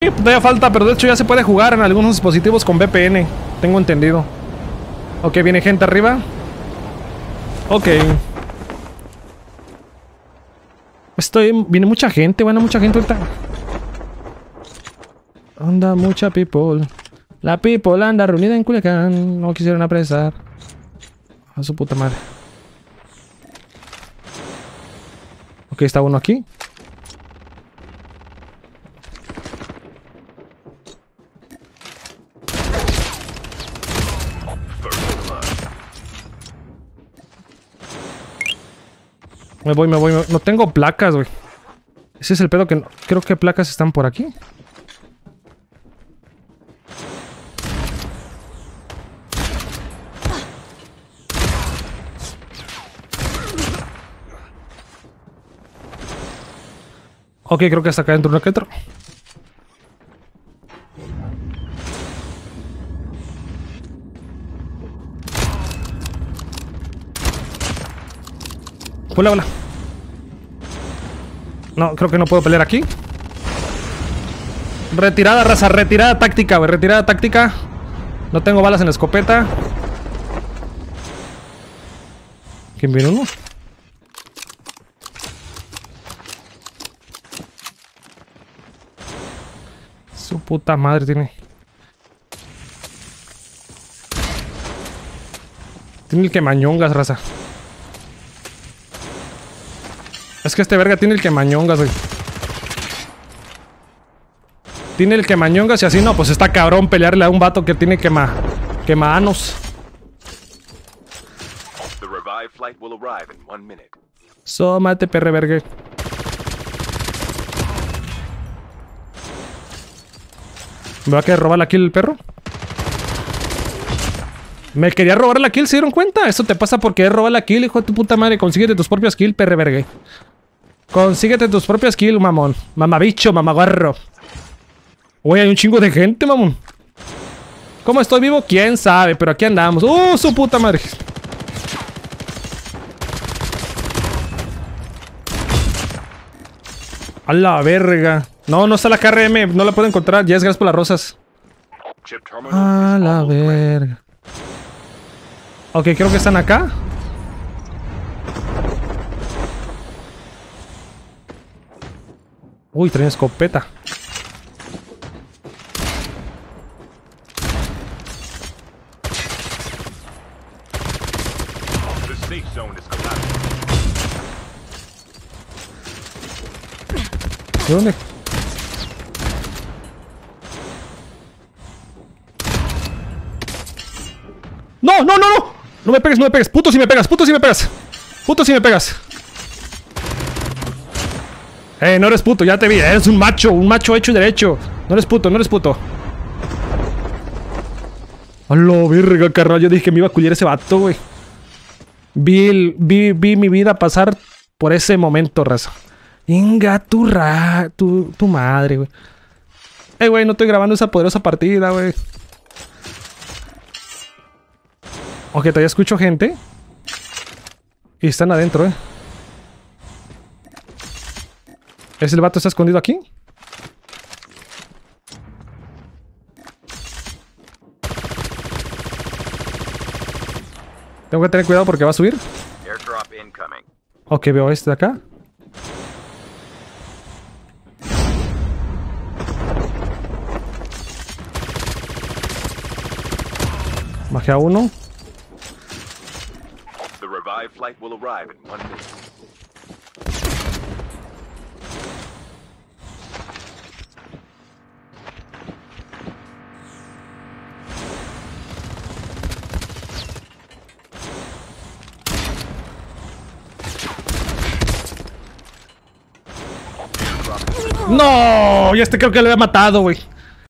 todavía falta, pero de hecho ya se puede jugar en algunos dispositivos con VPN. Tengo entendido. Ok, viene gente arriba. Ok. Viene mucha gente, bueno, mucha gente ahorita. Anda mucha people. La people anda reunida en Culiacán. No quisieron apresar. A su puta madre. Ok, está uno aquí. Me voy. No tengo placas, güey. Ese es el pedo que no. Creo que placas están por aquí. Ok, creo que está acá dentro uno que otro. Hola. No, creo que no puedo pelear aquí. Retirada, raza, retirada táctica, güey. Retirada táctica. No tengo balas en la escopeta. ¿Quién viene uno? Su puta madre tiene. Tiene el quemañongas, raza. Es que este verga tiene el quemañongas, güey. Tiene el quemañongas y así no, pues está cabrón pelearle a un vato que tiene quemanos. Sómate, perre verga. ¿Me va a querer robar la kill el perro? Me quería robar la kill, ¿se dieron cuenta? Eso te pasa por querer robar la kill, hijo de tu puta madre. Consíguete tus propias kills, perre verga. Consíguete tus propias kills, mamón. Mamabicho, mamaguarro. Uy, hay un chingo de gente, mamón. ¿Cómo estoy vivo? ¿Quién sabe? Pero aquí andamos. Su puta madre. A la verga. No está la KRM. No la puedo encontrar. Ya es gracias por las rosas. A la verga. Ok, creo que están acá. Uy, traen escopeta. ¿De dónde? ¡No! No me pegues. Puto si me pegas. No eres puto, ya te vi. Eres un macho hecho y derecho. No eres puto. A la verga, carnal. Yo dije que me iba a culiar ese vato, güey. Vi mi vida pasar por ese momento, raza. Inga, tu madre, güey. Güey, no estoy grabando esa poderosa partida, güey. Ok, todavía escucho gente. Y están adentro, ¿Es el vato está escondido aquí? Tengo que tener cuidado porque va a subir. Ok, veo este de acá. Bajé a uno. No, ya creo que lo había matado, güey.